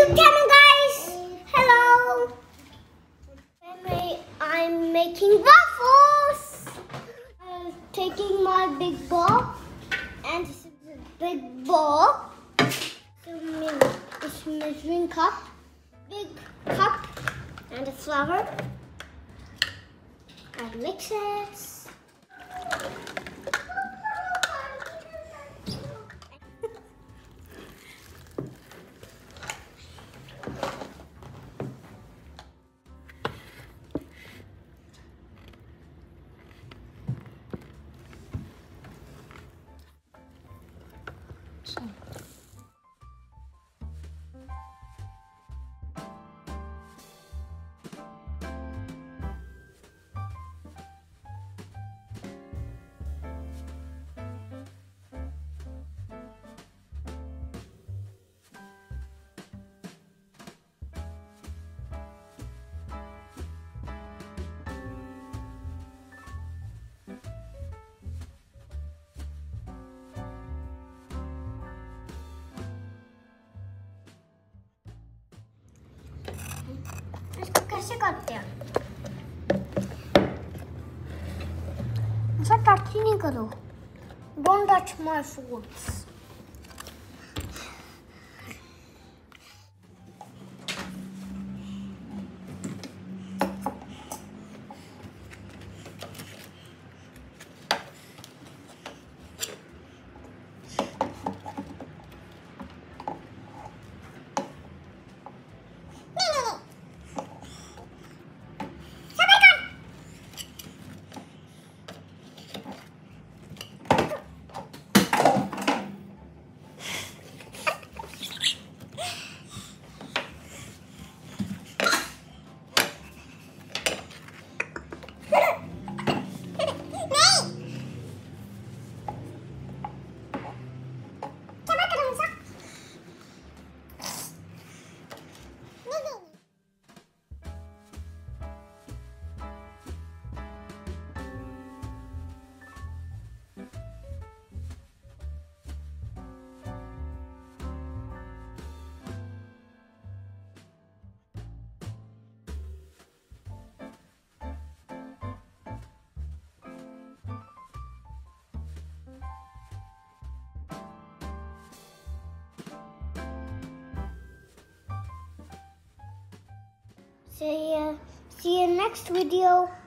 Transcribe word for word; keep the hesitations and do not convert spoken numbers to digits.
YouTube channel, guys. Hello. I'm making waffles. I'm taking my big bowl, and this is a big bowl. This measuring cup, big cup, and the flour. And mix it. इसको कैसे करते हैं? ऐसा touch ही नहीं करो. Don't touch my foods. See you, see you next video.